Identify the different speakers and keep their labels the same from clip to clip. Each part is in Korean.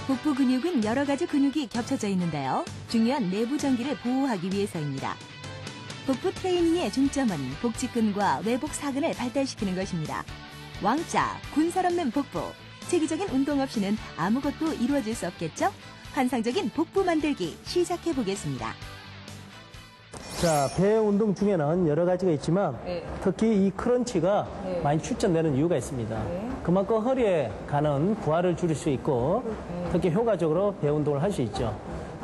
Speaker 1: 복부 근육은 여러 가지 근육이 겹쳐져 있는데요. 중요한 내부 전기를 보호하기 위해서입니다. 복부 트레이닝의 중점은 복직근과 외복 사근을 발달시키는 것입니다. 왕자, 군살 없는 복부. 체계적인 운동 없이는 아무것도 이루어질 수 없겠죠? 환상적인 복부 만들기 시작해 보겠습니다.
Speaker 2: 자, 배 운동 중에는 여러 가지가 있지만
Speaker 3: 네.
Speaker 2: 특히 이 크런치가
Speaker 3: 네.
Speaker 2: 많이 추천되는 이유가 있습니다.
Speaker 3: 네.
Speaker 2: 그만큼 허리에 가는 부하를 줄일 수 있고 특히 효과적으로 배 운동을 할 수 있죠.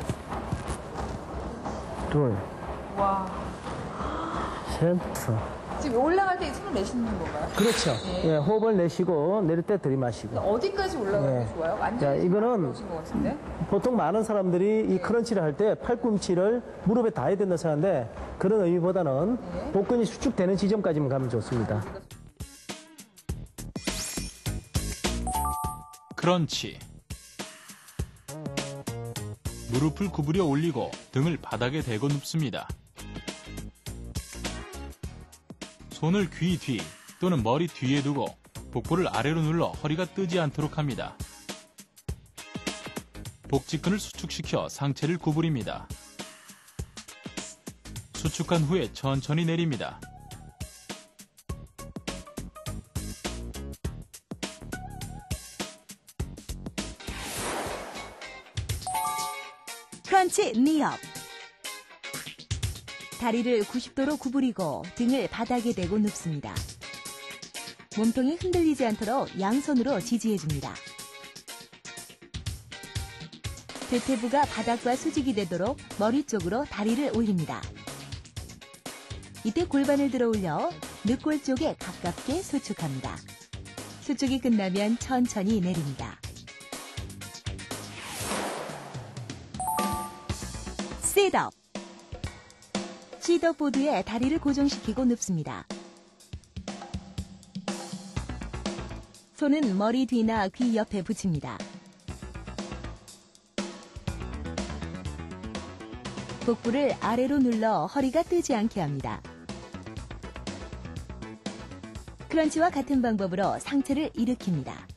Speaker 2: 둘,
Speaker 3: 와.
Speaker 2: 셋.
Speaker 3: 지금 올라갈 때 숨을 내쉬는 건가요?
Speaker 2: 그렇죠.
Speaker 3: 네.
Speaker 2: 예, 호흡을 내쉬고 내릴 때 들이마시고.
Speaker 3: 어디까지 올라가는
Speaker 2: 네.
Speaker 3: 게 좋아요? 완전히
Speaker 2: 자, 이거는
Speaker 3: 올라오신 것 같은데?
Speaker 2: 보통 많은 사람들이 이 크런치를 할 때 팔꿈치를 무릎에 닿아야 된다고 생각하는데 그런 의미보다는
Speaker 3: 네.
Speaker 2: 복근이 수축되는 지점까지만 가면 좋습니다.
Speaker 4: 크런치. 무릎을 구부려 올리고 등을 바닥에 대고 눕습니다. 손을 귀 뒤 또는 머리 뒤에 두고 복부를 아래로 눌러 허리가 뜨지 않도록 합니다. 복직근을 수축시켜 상체를 구부립니다. 수축한 후에 천천히 내립니다.
Speaker 1: 크런치 니업. 다리를 90도로 구부리고 등을 바닥에 대고 눕습니다. 몸통이 흔들리지 않도록 양손으로 지지해줍니다. 대퇴부가 바닥과 수직이 되도록 머리 쪽으로 다리를 올립니다. 이때 골반을 들어 올려 늑골 쪽에 가깝게 수축합니다. 수축이 끝나면 천천히 내립니다. 셋업. 시더 보드에 다리를 고정시키고 눕습니다. 손은 머리 뒤나 귀 옆에 붙입니다. 복부를 아래로 눌러 허리가 뜨지 않게 합니다. 크런치와 같은 방법으로 상체를 일으킵니다.